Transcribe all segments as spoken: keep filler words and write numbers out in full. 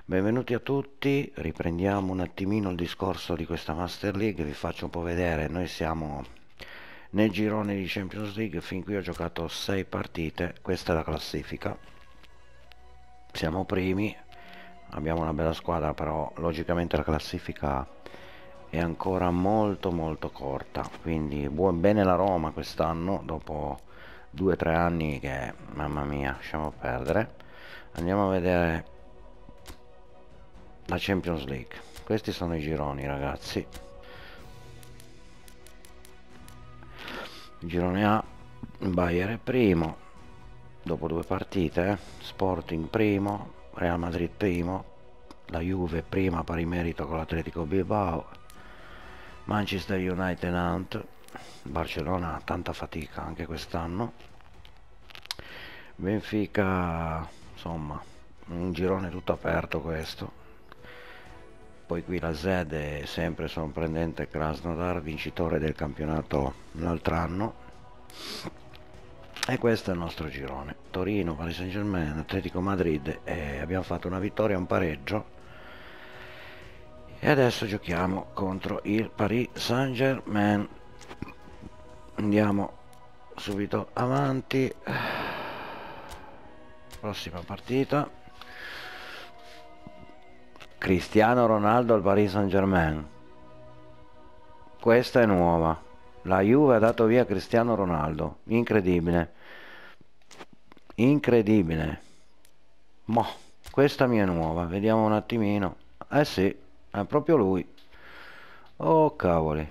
Benvenuti a tutti, riprendiamo un attimino il discorso di questa Master League, vi faccio un po' vedere, noi siamo nel girone di Champions League, fin qui ho giocato sei partite, questa è la classifica, siamo primi, abbiamo una bella squadra, però logicamente la classifica è ancora molto molto corta, quindi buon bene la Roma quest'anno, dopo due o tre anni che, mamma mia, lasciamo perdere. Andiamo a vedere la Champions League. Questi sono i gironi, ragazzi. Girone A, Bayern è primo dopo due partite, eh. Sporting primo, Real Madrid primo, la Juve prima pari merito con l'Atletico Bilbao, Manchester United, Nantes, Barcellona tanta fatica anche quest'anno, Benfica, insomma un girone tutto aperto questo. Poi qui la Z è sempre sorprendente, Krasnodar, vincitore del campionato l'altro anno. E questo è il nostro girone. Torino, Paris Saint-Germain, Atletico Madrid, e abbiamo fatto una vittoria e un pareggio. E adesso giochiamo contro il Paris Saint-Germain. Andiamo subito avanti. Prossima partita. Cristiano Ronaldo al Paris Saint-Germain. Questa è nuova. La Juve ha dato via Cristiano Ronaldo. Incredibile. Incredibile. Mo, questa mia è nuova. Vediamo un attimino. Eh sì, è proprio lui. Oh cavoli.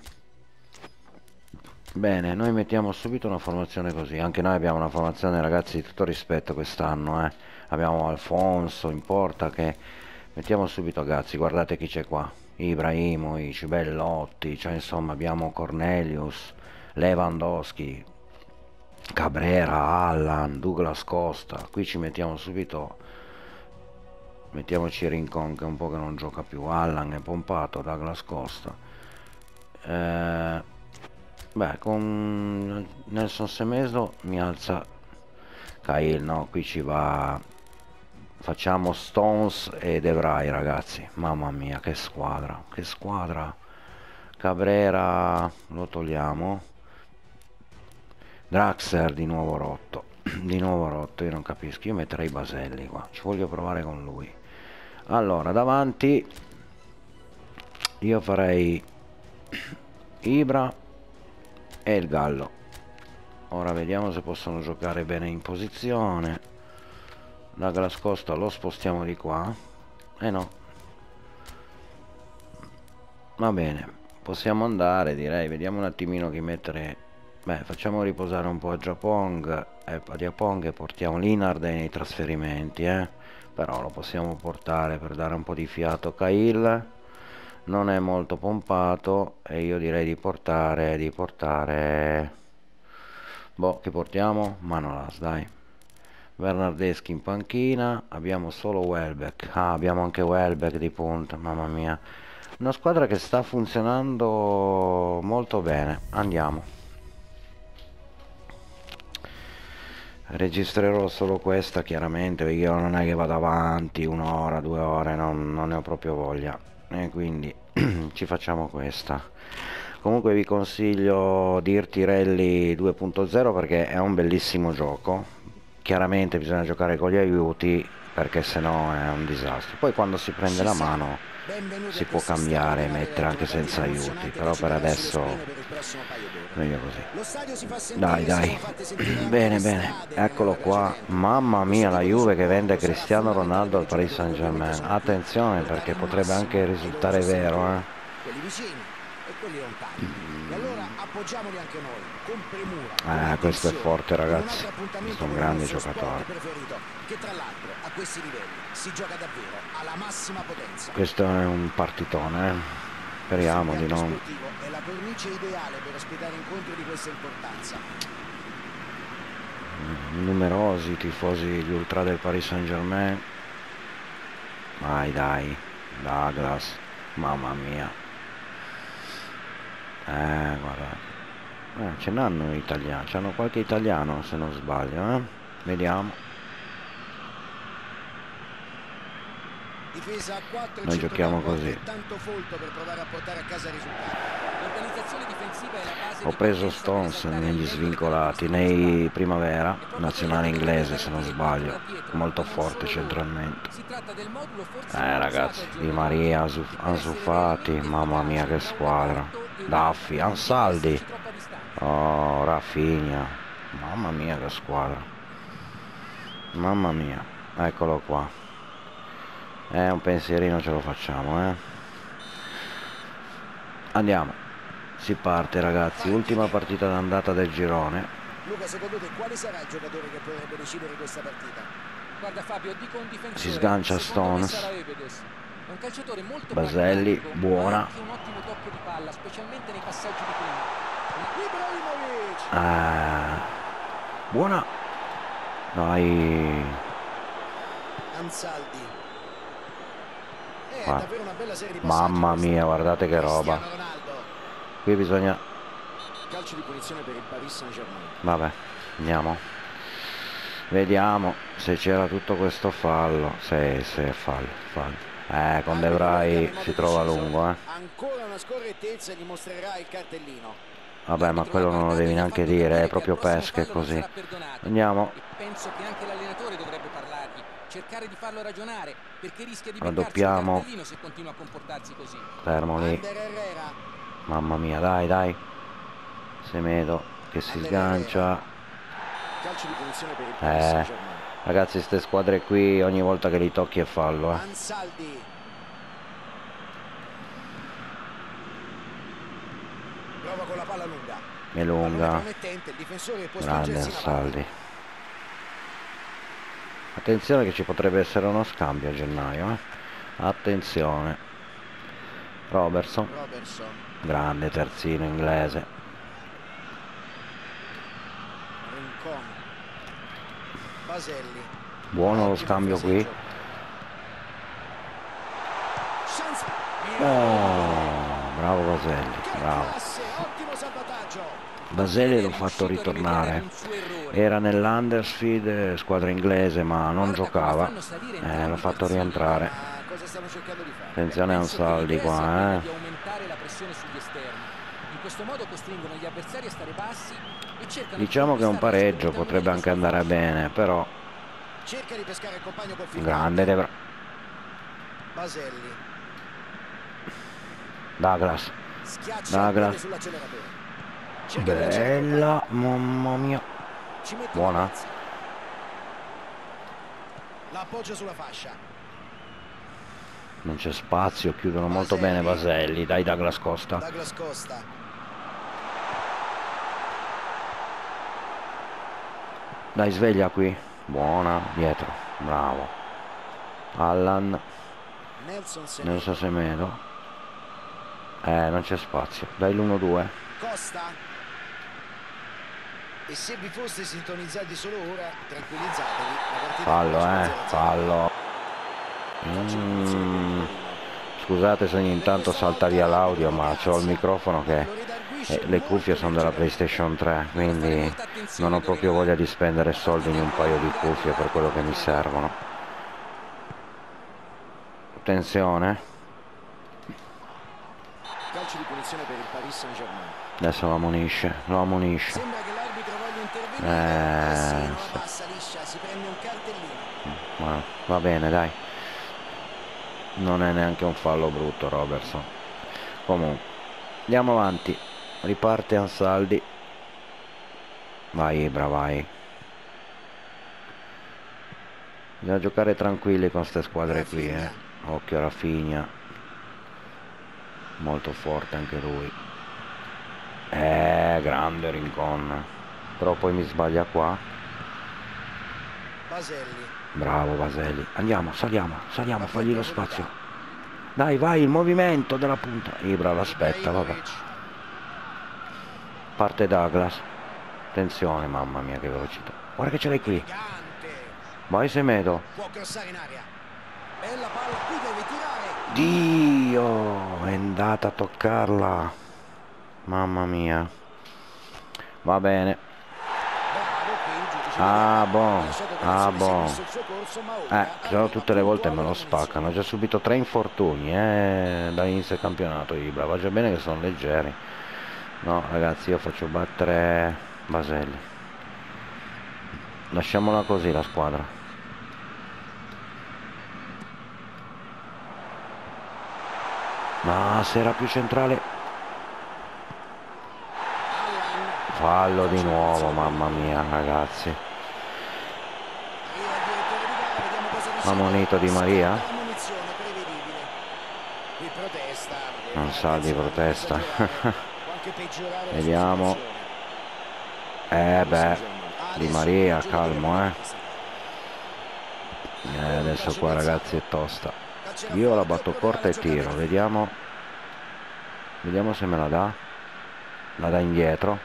Bene, noi mettiamo subito una formazione così. Anche noi abbiamo una formazione, ragazzi, di tutto rispetto quest'anno, eh. Abbiamo Alfonso in porta che... Mettiamo subito ragazzi, guardate chi c'è qua. Ibrahimovic, Bellotti, cioè insomma abbiamo Cornelius, Lewandowski, Cabrera, Allan, Douglas Costa. Qui ci mettiamo subito, mettiamoci Rincon che è un po' che non gioca più, Allan è pompato, Douglas Costa. Eh, beh, con Nelson Semedo mi alza Cahill, no, qui ci va... Facciamo Stones e De Vrij, ragazzi. Mamma mia, che squadra, che squadra. Cabrera lo togliamo. Draxler di nuovo rotto. Di nuovo rotto, io non capisco. Io metterei Baselli qua. Ci voglio provare con lui. Allora, davanti io farei Ibra e il Gallo. Ora vediamo se possono giocare bene in posizione. Douglas Costa lo spostiamo di qua. Eh no, va bene, possiamo andare, direi. Vediamo un attimino chi mettere. Beh, facciamo riposare un po' a Japong e a Diapong e portiamo Linard nei trasferimenti, eh. Però lo possiamo portare per dare un po' di fiato. Cahill non è molto pompato e io direi di portare di portare boh, che portiamo? Manolas, dai. Bernardeschi in panchina, abbiamo solo Welbeck. Ah, abbiamo anche Welbeck di punta, mamma mia. Una squadra che sta funzionando molto bene. Andiamo. Registrerò solo questa chiaramente, perché io non è che vado avanti un'ora, due ore, non, non ne ho proprio voglia. E quindi ci facciamo questa. Comunque vi consiglio Dirty Rally due punto zero perché è un bellissimo gioco. Chiaramente bisogna giocare con gli aiuti perché sennò è un disastro. Poi quando si prende la mano si può cambiare e mettere anche senza aiuti, però per adesso meglio così. Dai dai, bene bene, eccolo qua. Mamma mia, la Juve che vende Cristiano Ronaldo al Paris Saint Germain. Attenzione perché potrebbe anche risultare vero, eh. E allora appoggiamoli anche noi con premura. Eh, questo è forte, ragazzi. Questo è un grande giocatore. Preferito, che tra l'altro a questi livelli si gioca davvero alla massima potenza. Questo è un partitone, eh. Speriamo di non. È la cornice ideale per ospitare incontri di questa importanza. Numerosi tifosi gli ultra del Paris Saint Germain. Vai dai, Douglas, mamma mia. Eh, guarda, eh, ce n'hanno italiano, c'hanno qualche italiano se non sbaglio, eh? Vediamo. Difesa a quattro, Noi giochiamo così. tanto folto per provare a portare a casa il risultato. L'organizzazione difensiva è la base Ho di preso partenza per Stones esaltare al negli meglio le svincolati, caratteristiche di nei squadra. primavera, È proprio nazionale quello che dovrebbe inglese se non garantire quattro sbaglio, da dietro, molto e non forte solo loro. centralmente. Si tratta del modulo forse Eh più usato ragazzi, al Di giorno Maria, d'oggi, Ansu, e per Ansu essere Fati, realmente mamma mia efficace che tra un squadra. reparto e un altro Daffi, non deve Ansaldi, esserci troppa distanza. oh Rafinha, mamma mia che squadra. Mamma mia, eccolo qua. Eh, un pensierino ce lo facciamo, eh. Andiamo, si parte ragazzi, ultima partita d'andata del girone. Luca, secondo te quale sarà il giocatore che potrebbe decidere questa partita? Guarda Fabio, dico un difensore. Si sgancia Secondo me Stones. sarà Evedes. È un calciatore molto Baselli, pragmatico, buona. ma anche un ottimo tocco di palla, specialmente nei passaggi di prima. Ibrahimovic! Eh, buona. Dai. Ansaldi. È Ah, davvero una bella serie di passaggi. mamma questa. mia, guardate che roba. Cristiano Ronaldo. Qui bisogna... Calcio di punizione per il Paris Saint-Germain. Vabbè, andiamo. Vediamo se c'era tutto questo fallo. Sì, sì, fallo, fallo. Eh, con De Vrij si trova lungo, eh. Ancora una scorrettezza e gli mostrerà il cartellino. Vabbè, ma quello non lo devi neanche dire, è proprio pesca e così. Andiamo. E penso che anche l'allenatore dovrebbe parlargli, cercare di farlo ragionare, perché rischia di Raddoppiamo. beccarsi il cartellino se continua a comportarsi così. Fermo lì. Ander Herrera. Mamma mia, dai, dai. Semedo che si Ander sgancia. Herrera. Calcio di punizione per il Paris Eh, Saint-Germain. ragazzi, queste squadre qui ogni volta che li tocchi è fallo, eh. Ansaldi. Prova con la palla lunga. È lunga. Pallone promettente, il difensore può Grande spingersi in avanti. Ansaldi. Attenzione che ci potrebbe essere uno scambio a gennaio, eh. Attenzione. Robertson. Robertson. Grande terzino inglese. Rincon. Baselli. Buono lo Ottimo scambio qui. fraseggio. Chance. Oh, bravo Baselli, Che bravo. classe, ottimo salvataggio. Baselli l'ho fatto ritornare. Era nell'Huddersfield, squadra inglese, ma non giocava. Eh, l'ho fatto rientrare. Ma cosa stanno cercando di fare? Attenzione a Penso che Ansaldi l'idea sia qua, quella eh. di aumentare la pressione sugli esterni. In questo modo costringono gli avversari a stare bassi e cercano Diciamo di che un conquistare la pareggio sfida da un potrebbe anche metodo andare salvaggio. bene, però Cerca di pescare il compagno col filtrante. grande De Vrij. Baselli. Douglas. Schiaccia Douglas. il piede sull'acceleratore. Cerca di vincere il Bella, compagno. mamma mia. Ci mette Buona. una pezza. La appoggia sulla fascia. Non c'è spazio, chiudono molto bene Baselli. Dai Douglas Costa. Douglas Costa. Dai, sveglia qui. Buona, dietro. Bravo. Allan. Nelson Non Semedo. so se Medo. Eh, non c'è spazio. Dai l'uno due. Costa. E se vi foste sintonizzati solo ora, tranquillizzatevi. La partita Fallo, è eh. Fallo. Mm. Scusate se ogni tanto salta via l'audio, ma ho il microfono che eh, le cuffie sono della PlayStation tre, quindi non ho proprio voglia di spendere soldi in un paio di cuffie per quello che mi servono. Attenzione. Calcio di punizione per il Paris Saint-Germain. Adesso lo ammonisce, lo ammonisce. Sembra che l'arbitro voglia intervenire. Eh, Eh sì, non sì. la passa liscia, si prende un cartellino. Ma va bene, dai. Non è neanche un fallo brutto Robertson. Comunque andiamo avanti. Riparte Ansaldi. Vai Ibra, vai. Bisogna giocare tranquilli con queste squadre qui, eh. Occhio a Rafinha. Molto forte anche lui. Eh, grande Rincon. Però poi mi sbaglia qua. Baselli. Bravo Baselli. Andiamo, saliamo, saliamo, fagli lo spazio. Dai, vai, il movimento della punta. Ibra l'aspetta, vabbè. Ibrahimovic. Parte Douglas. Attenzione, mamma mia che velocità. Guarda che ce l'hai qui. Elegante. Vai Semedo. Può crossare in aria. Bella palla, qui deve tirare. Dio, è andata a toccarla. Mamma mia. Va bene. Bravo, qui il giudice Ah, buon. Ah, buon. Eh, però tutte le volte me lo spaccano. Ha già subito tre infortuni, eh, dall'inizio del campionato. Ibra, va già bene che sono leggeri. No, ragazzi, io faccio battere Baselli. Lasciamola così la squadra. Ma se era più centrale. Fallo di nuovo, mamma mia, ragazzi. Ammonito Di Maria? Non sa di protesta. Vediamo. Eh beh, Di Maria, calmo, eh. eh adesso qua, ragazzi, è tosta. Io la batto corta e tiro. Vediamo. Vediamo se me la dà. La dà indietro.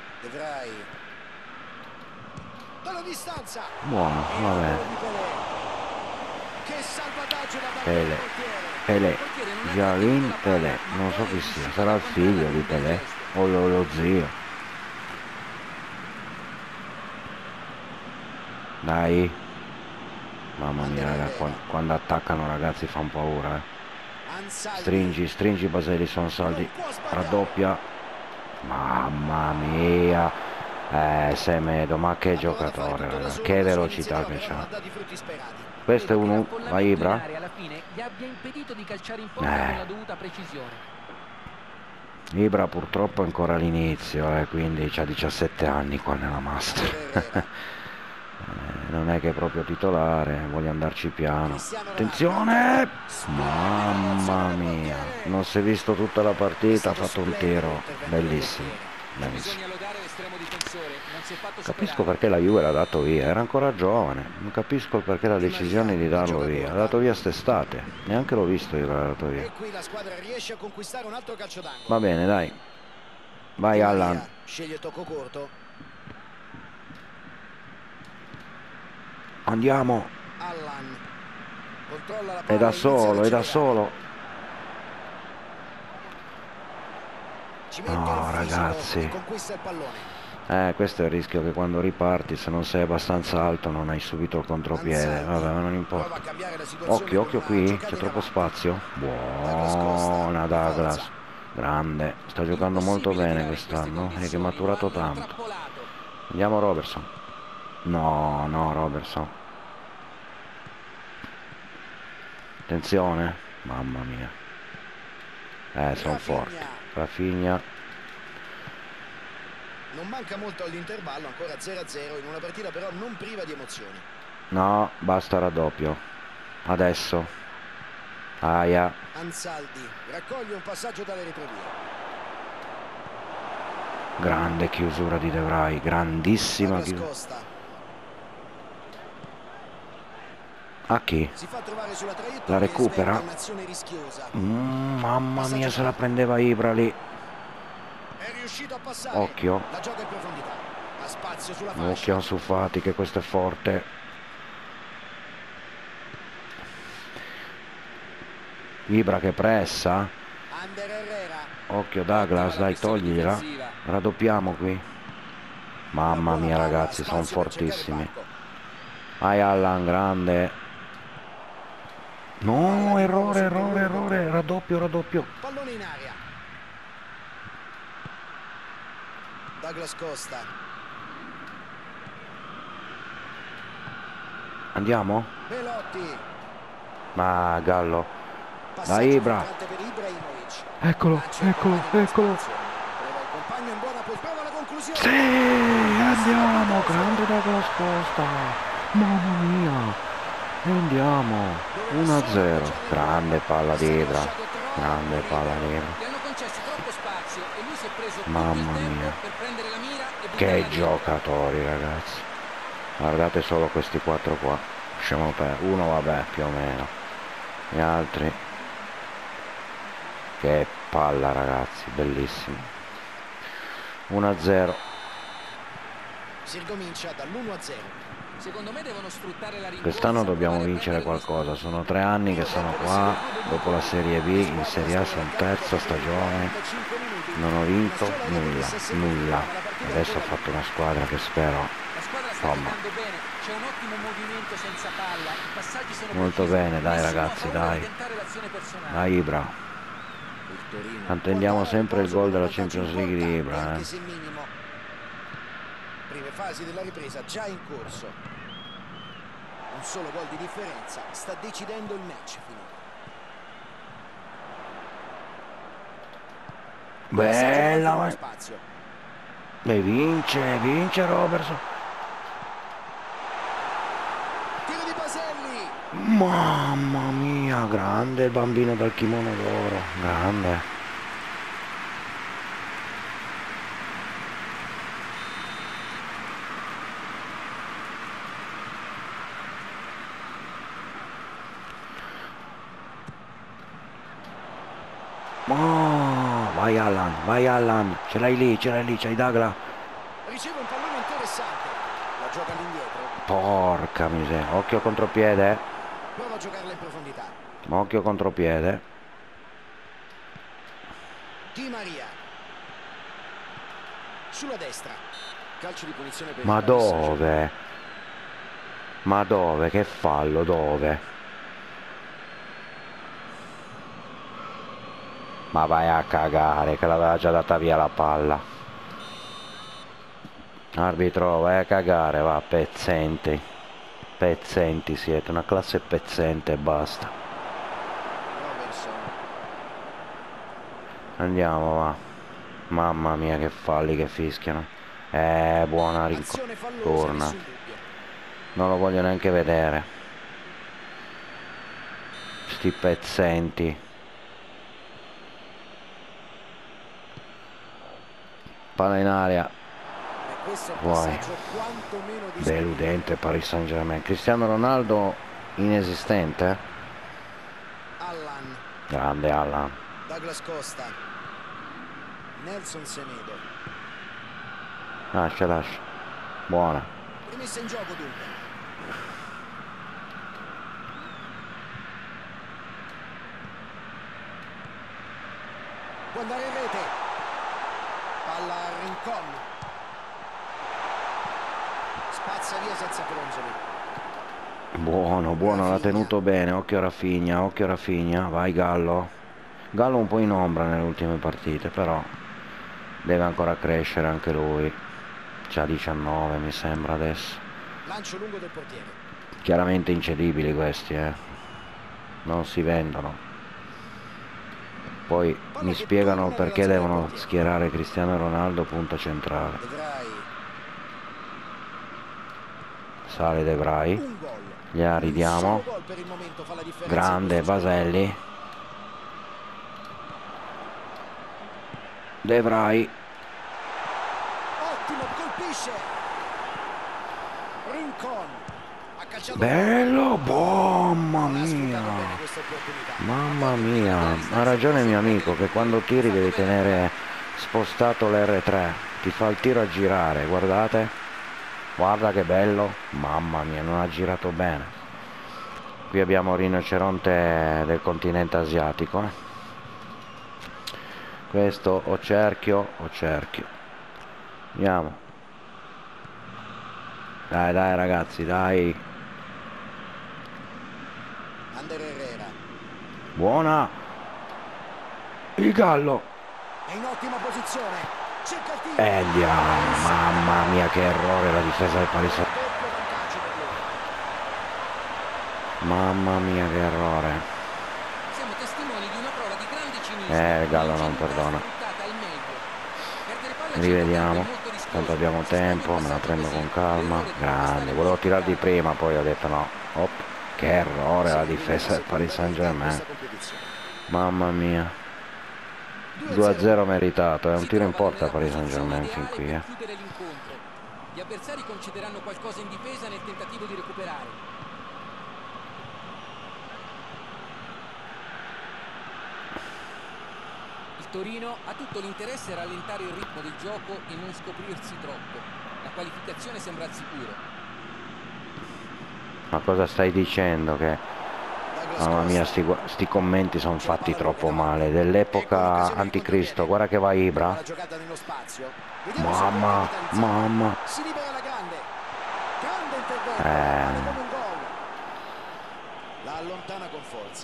Buono, va bene. Pelé, Pelé, Jalin Pelé, non so chi sia, sarà il figlio di Pelé o lo, lo zio. Dai, mamma mia, raga, quando, quando attaccano, ragazzi, fanno paura, eh. Stringi, stringi Baselli, sono saldi, raddoppia, mamma mia. Eh, Semedo, ma che giocatore, ragazzi, che velocità che c'ha. Questo è uno, va Ibra. Eh. Ibra purtroppo è ancora all'inizio, eh, quindi c'ha diciassette anni qua nella Master. eh, non è che è proprio titolare, voglio andarci piano. Attenzione! Mamma mia, non si è visto tutta la partita, ha fatto un tiro bellissimo. Bellissimo. Capisco perché la Juve l'ha dato via, era ancora giovane, non capisco perché la decisione di darlo via. L'ha dato via st'estate, neanche l'ho visto io l'ha dato via. Va bene, dai. Vai Allan. Andiamo. È da solo, è da solo. No, ragazzi. Eh, questo è il rischio, che quando riparti, se non sei abbastanza alto, non hai subito il contropiede. Vabbè, ma non importa. Occhio, occhio qui, c'è troppo spazio. Buona Douglas. Grande. Sta giocando molto bene quest'anno e che è maturato tanto. Andiamo Robertson. No, no, Robertson. Attenzione. Mamma mia. Eh, sono forti. Rafinha. Non manca molto all'intervallo, ancora zero a zero in una partita però non priva di emozioni. No, basta raddoppio. Adesso. Aia. Ansaldi raccoglie un passaggio dalle retrovie. Grande chiusura di De Vrij, grandissima chiusura. A chi? La recupera? Mm, mamma mia, se la prendeva Ibra lì. Occhio. Occhio a Sufati, che questo è forte. Ibra che pressa. Occhio Douglas, dai, toglila. Raddoppiamo qui. Mamma mia, ragazzi, sono fortissimi. Vai Allan, grande. No, errore, errore, errore. Raddoppio, raddoppio. Pallone in aria. Douglas Costa. Andiamo? Belotti. Ma Gallo. Da Ibra. Eccolo, eccolo, eccolo. Sì, andiamo, grande Douglas Costa. Mamma mia. E andiamo. uno a zero. Grande palla di Ibra. Grande palla di Ibra. Mamma mia, che giocatori, ragazzi. Guardate solo questi quattro qua. Lasciamo per uno, vabbè, più o meno. Gli altri. Che palla, ragazzi, bellissimo. uno a zero. Si ricomincia dall'uno a zero. Secondo me devono sfruttare la rincorsa. Quest'anno dobbiamo vincere qualcosa. Sono tre anni che sono qua. Dopo la Serie B, in Serie A sono terza stagione. Non ho vinto nulla, nulla. Adesso ho fatto una squadra che spero insomma. bene, c'è un ottimo movimento senza palla, i passaggi sono Molto precisi, bene, dai nessuno ha ragazzi, paura di dai. tentare l'azione personale. Dai Ibra. Il Torino Attendiamo può andare a sempre il riposo gol con un della vantaggio Champions League di importante, Ibra, anche eh. se minimo. Prime fasi della ripresa già in corso. Un solo gol di differenza sta decidendo il match finito. Bella, ma... Spazio. E vince, vince Robertson. Tiro di Baselli. Mamma mia, grande il bambino dal kimono d'oro, grande. Oh, vai Allan, vai Allan, ce l'hai lì, ce l'hai lì, c'hai Dagla. Riceve un pallone interessante. La gioca all'indietro. Porca miseria, occhio contropiede. Prova a giocarla in profondità. Occhio contropiede. Di Maria. Sulla destra. Calcio di punizione per Ma il Paris Saint-Germain. dove? Ma dove? Che fallo, dove? Ma vai a cagare, che l'aveva già data via la palla. Arbitro, vai a cagare, va, pezzenti. Pezzenti siete, una classe pezzente e basta. Robertson. Andiamo, va. Mamma mia che falli che fischiano. Eh, buona Azione fallosa, ritorna. nessun dubbio. Non lo voglio neanche vedere. Sti pezzenti. Palla in aria. E questo è un Vuoi. passaggio quantomeno discutibile. Deludente Paris Saint-Germain. Cristiano Ronaldo inesistente. Allan. Grande Allan. Douglas Costa. Nelson Semedo. Lascia, lascia. Buona. Rimessa in gioco dunque. Può andare in rete. Palla a Rincon. Spazza via senza fronzoli. Buono, buono, l'ha Rafinha. tenuto bene. Occhio Rafinha, occhio Rafinha. Vai Gallo. Gallo un po' in ombra nelle ultime partite, però deve ancora crescere anche lui. C'ha diciannove mi sembra adesso. Lancio lungo del portiere. Chiaramente incedibili questi, eh. Non si vendono. Poi mi spiegano perché devono schierare Cristiano Ronaldo punta centrale. De Vrij. Sale De Vrij. Un gol. Gliela ridiamo. Un solo gol per il momento fa la differenza in Grande questo Baselli. De Vrij. scontro. Ottimo, colpisce. Rincon. Ha calciato. Bello, boh, mamma Non ha sfruttato mia. bene questa opportunità. Mamma mia, ha ragione il mio amico che quando tiri devi tenere spostato l'erre tre, ti fa il tiro a girare, guardate, guarda che bello, mamma mia, non ha girato bene. Qui abbiamo il rinoceronte del continente asiatico, eh. Questo o cerchio o cerchio. Andiamo. Dai, dai ragazzi, dai. Ander Herrera. Buona. Il Gallo. È in ottima posizione. Cerca il tiro. E andiamo, mamma mia che errore la difesa del Paris Saint- Doppio vantaggio per lui. Mamma mia che errore. Siamo testimoni di una prova di grande cinismo. Eh, Gallo non L'ingenuità perdona. sfruttata al meglio. Perdere palla a Rivediamo. centrocampo è molto rischioso. Tanto abbiamo Se sbagli un tempo, me la passaggio prendo così, con calma. l'errore potrebbe Grande, stare volevo molto tirare di grave. prima, poi ho detto no. Op, che errore la difesa del Paris Saint Germain. Mamma mia. due a zero meritato, è un Si tiro in trovano porta nella Paris Saint posizione Germain fin ideale qui, per eh. chiudere l'incontro. Gli avversari concederanno qualcosa in difesa nel tentativo di recuperare. Il Torino ha tutto l'interesse a rallentare il ritmo del gioco e non scoprirsi troppo. La qualificazione sembra al sicuro. Ma cosa stai dicendo? Che mamma mia, sti, gua- sti commenti sono fatti troppo male. Dell'epoca anticristo, guarda che va Ibra. La giocata nello spazio. Vediamo se Mamma, può capitalizzare. mamma. Si libera la grande. porta, Eh. come un gol. La allontana con forza.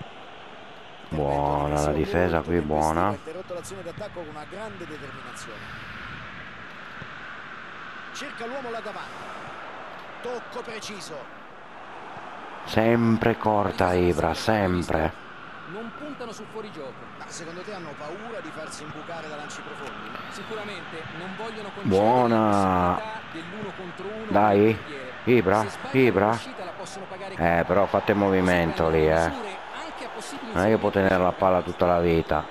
Buona la difesa qui, buona. Ha interrotto l'azione d'attacco con una grande determinazione. Cerca l'uomo là davanti. Tocco preciso. Sempre corta Ibra, sempre. Non puntano sul fuorigioco. Ma secondo te hanno paura di farsi imbucare da lanci profondi? Sicuramente non vogliono concedere Buona. la possibilità dell'uno contro uno. Dai, con il portiere. Ibra, Se sbagliano Ibra. l'uscita la possono pagare Eh, cara. però fate movimento lì, eh. Misure anche a possibili Non è che può inserimenti tenere la di palla tutta la vita.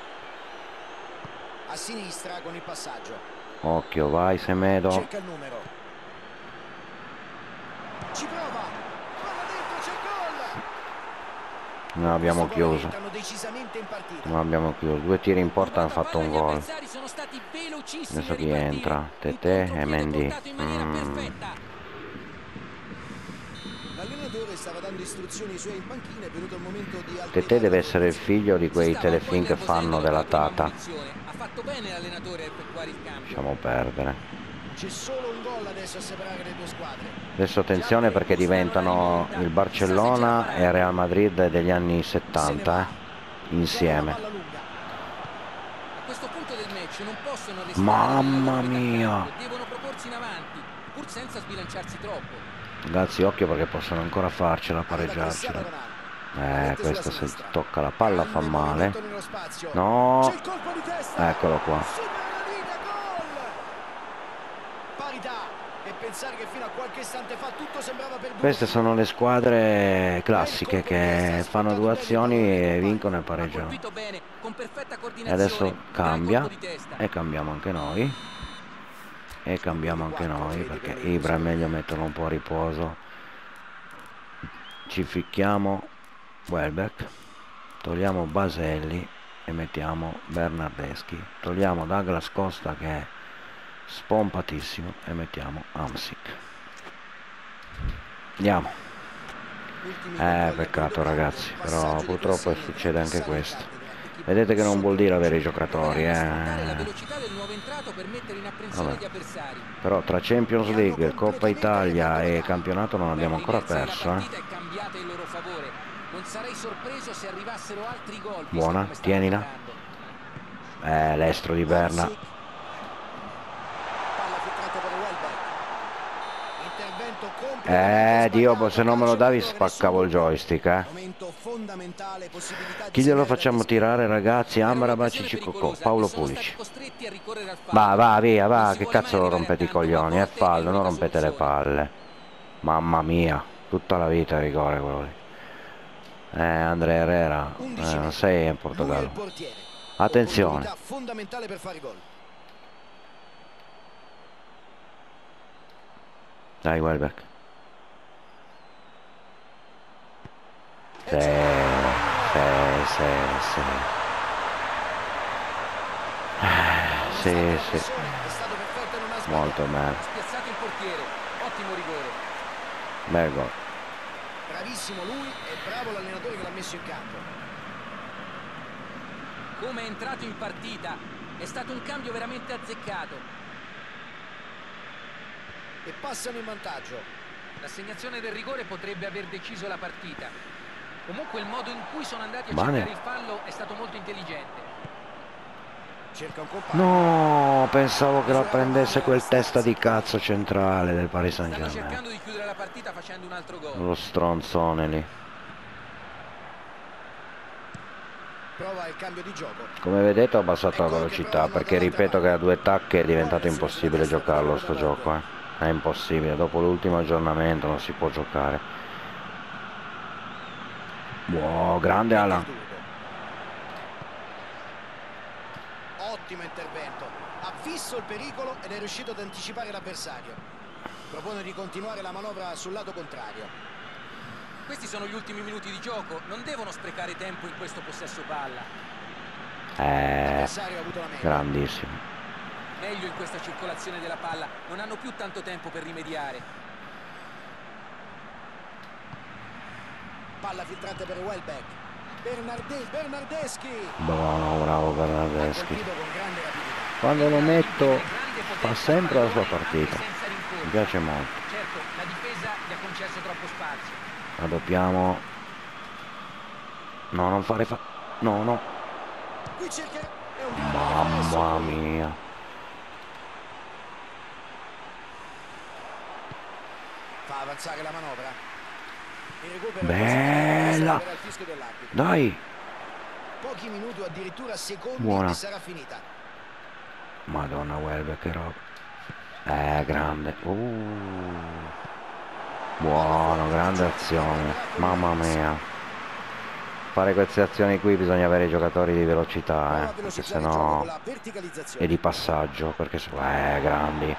A sinistra con il passaggio. Occhio, vai Semedo. Cerca il numero. Ci prova. Palla dentro, c'è gol. Non abbiamo Questo gol chiuso. entrano decisamente in partita. Non abbiamo chiuso. Due tiri in porta hanno fatto un Gli gol. avversari sono stati velocissimi Adesso a chi ripartire. entra? Un Tete e contropiede Mendy. portato in maniera Mm. perfetta. L'allenatore stava dando istruzioni ai suoi in panchina, è venuto il momento di Tete alternare deve le essere il formazioni. figlio di quei Si stava un po' telefilm che fanno innervosendo della dopo la prima Tata. munizione. Ha fatto bene l'allenatore a effettuare il cambio. Lasciamo perdere. C'è solo un gol adesso a separare le due squadre. Adesso attenzione perché diventano il Barcellona e il Real Madrid degli anni settanta, eh, insieme. Palla lunga. A questo punto del match non possono restare Mamma nella loro metà mia. campo, devono proporsi in avanti, pur senza sbilanciarsi troppo. Ragazzi, occhio perché possono ancora farcela, pareggiarcela. Eh, questo se tocca la palla fa male. No, C'è il colpo di testa. eccolo qua. Supera la linea, gol. Parità. E pensare che fino a qualche istante fa tutto sembrava perduto. Queste sono le squadre classiche che fanno due azioni e vincono e Ha pareggiano. colpito bene, con perfetta E coordinazione. adesso gran cambia colpo di testa. e cambiamo anche noi. E cambiamo anche noi perché Ibra è meglio metterlo un po' a riposo. Ci ficchiamo Welbeck, togliamo Baselli e mettiamo Bernardeschi, togliamo Douglas Costa che è spompatissimo e mettiamo Hamsik. Andiamo. Eh, peccato ragazzi, però purtroppo succede anche questo. Vedete che non vuol dire avere i giocatori, La eh. velocità del nuovo entrato per mettere in apprensione Vabbè. gli avversari. Però tra Champions League, Coppa Italia e campionato non abbiamo ancora perso, La eh. partita è cambiata in loro favore. Non sarei sorpreso se arrivassero altri gol. visto Buona, come stanno tienila. giocando. Eh, l'estro di Berna. Palla filtrata per Welbeck. Intervento completamente Eh, Dio, sbagliato. se non me lo Calcio davi di rigore, spaccavo il nessun gol. joystick, eh. Momento fondamentale, possibilità di Chi glielo segnare facciamo da tirare, ragazzi? Era Amrabat, un'occasione Cicocco, pericolosa Paolo e sono stati Pulic. costretti a ricorrere al fallo. Va, va, via, Non va, si che vuole cazzo mai lo arrivare a rompete i tanto, ma a coglioni? È volte fallo, non l'unica rompete le soluzione. palle. Mamma mia, tutta la vita rigore quello lì. Eh, Andrea Herrera, eh, non sei in Lui è il Portogallo. portiere. Attenzione. Opportunità fondamentale per fare gol. Dai, Welbeck. Sì, sì, sì, sì. Eh, Sì, sì. È stato perfetto e non ha sbagliato. Molto bene. Ha spiazzato il portiere. Ottimo rigore. Bel gol. Bravissimo lui e bravo l'allenatore che l'ha messo in campo. Come è entrato in partita. È stato un cambio veramente azzeccato. E passano in vantaggio. L'assegnazione del rigore potrebbe aver deciso la partita. Comunque il modo in cui sono andati a Bene. cercare il fallo è stato molto intelligente. Cerca un compagno. No, pensavo che la prendesse quel testa di cazzo centrale del Paris Stanno Saint-Germain. cercando di chiudere la partita facendo un altro gol. Lo stronzone lì. Prova il cambio di gioco. Come vedete ho abbassato la velocità perché ripeto che a due tacche è diventato impossibile giocarlo sto gioco, eh. È impossibile, dopo l'ultimo aggiornamento non si può giocare. Wow, grande Alan. Ottimo intervento. Ha visto il pericolo ed è riuscito ad anticipare l'avversario. Propone di continuare la manovra sul lato contrario. Questi sono gli ultimi minuti di gioco. Non devono sprecare tempo in questo possesso palla. Eh, L'avversario ha avuto la meglio. grandissimo. Meglio in questa circolazione della palla. Non hanno più tanto tempo per rimediare. Palla filtrata per Welbeck. Bernardes, Bernardeschi. Buono, bravo Ha Bernardeschi. colpito con grande rapidità. Quando lo metto Grande fa potenza sempre la sua pallone, partita. anche senza rincorsa. Mi piace molto. Certo, la difesa concesso troppo spazio. Raddoppiamo. No, non fare fa... No, no. Qui cerca... È un grande Mamma riflesso. mia. Fa avanzare la manovra. Il recupero Bella. al fischio dell'arbitro. Dai. Pochi minuti o addirittura secondi Buona. e sarà finita. Madonna, Welbeck, che roba. Eh, grande. Uh. Buono, grande azione. Mamma mia. Fare queste azioni qui bisogna avere i giocatori di velocità, eh, perché sennò... E di passaggio, perché sono... Eh, grandi.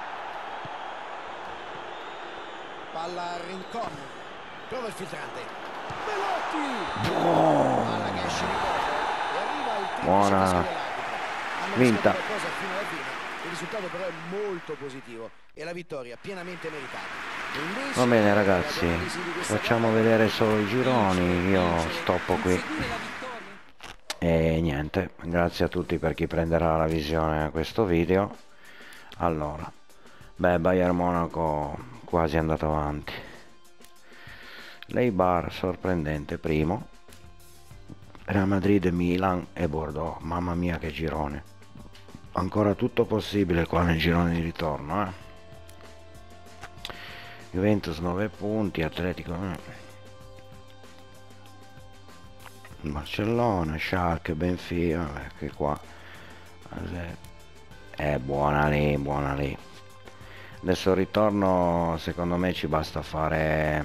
Palla a Rincon. Prova il filtrante. Belotti! Oh. Palla che esce di poco. E arriva il triplice Buona. fischio dell'arbitro. Hanno Vinta. rischiato qualcosa fino alla fine. Il risultato però è molto positivo e la vittoria pienamente meritata. E invece, Va bene ragazzi, l'analisi di questa facciamo gara- vedere solo i gironi, io stoppo qui. Conseguire la vittoria. E niente, grazie a tutti per chi prenderà la visione a questo video. Allora, beh, Bayern Monaco quasi è andato avanti. Leibar sorprendente primo. Real Madrid, Milan e Bordeaux. Mamma mia che girone. Ancora tutto possibile qua nel girone di ritorno, eh. Juventus nove punti, Atletico Barcellona, Schalke, Benfica, vabbè, che qua è buona lì, buona lì. Adesso il ritorno secondo me ci basta fare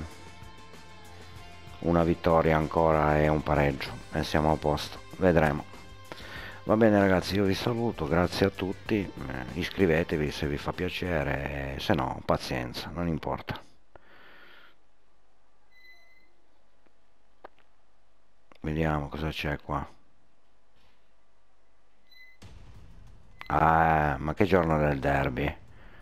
una vittoria ancora e un pareggio e siamo a posto, vedremo. Va bene ragazzi, io vi saluto, grazie a tutti, eh, iscrivetevi se vi fa piacere, se no pazienza, non importa. Vediamo cosa c'è qua. Ah, ma che giorno del derby?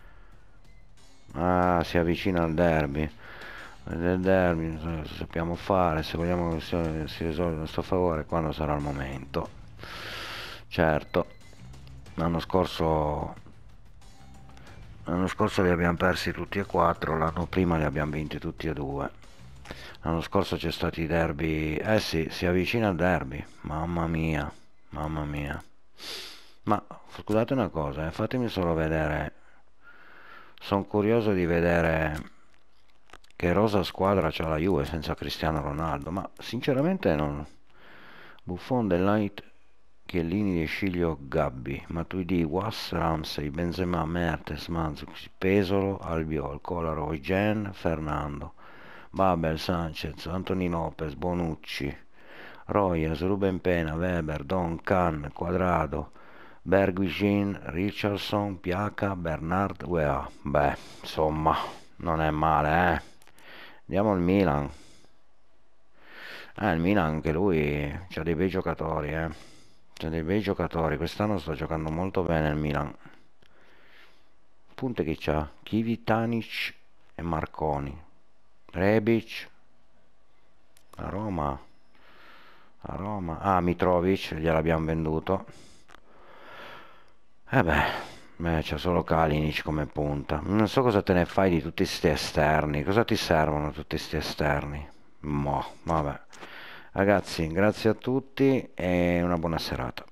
Ah, si avvicina al derby. Del derby, non so cosa sappiamo fare, se vogliamo che si, si risolva il nostro favore, quando sarà il momento. Certo, l'anno scorso l'anno scorso li abbiamo persi tutti e quattro, l'anno prima li abbiamo vinti tutti e due. L'anno scorso c'è stati i derby, eh sì, si avvicina al derby, mamma mia, mamma mia. Ma scusate una cosa, eh, fatemi solo vedere, sono curioso di vedere che rosa squadra c'ha la Juve senza Cristiano Ronaldo, ma sinceramente non... Buffon, Delight, Chiellini, De Sciglio, Gabbi, Matuidi, Was, Ramsey, Benzema, Mertes, Mandzukic, Pesolo, Albiol, Kolarov, Gen, Fernando, Babel, Sanchez, Anthony Lopez, Bonucci, Royas, Ruben Pena, Weber, Don, Can, Quadrado, Bergwijn, Richardson, Piaca, Bernard, Weah. Beh, insomma, non è male, eh. Andiamo al Milan. Eh, il Milan anche lui c'ha dei bei giocatori, eh. C'ha dei bei giocatori. Quest'anno sta giocando molto bene il Milan. Punte che c'ha Kivitanic e Marconi. Rebic. A Roma. A Roma. Ah, Mitrovic, gliel'abbiamo venduto. Eh beh, beh c'è solo Kalinic come punta. Non so cosa te ne fai di tutti sti esterni. Cosa ti servono tutti sti esterni? Mo, vabbè. Ragazzi, grazie a tutti e una buona serata.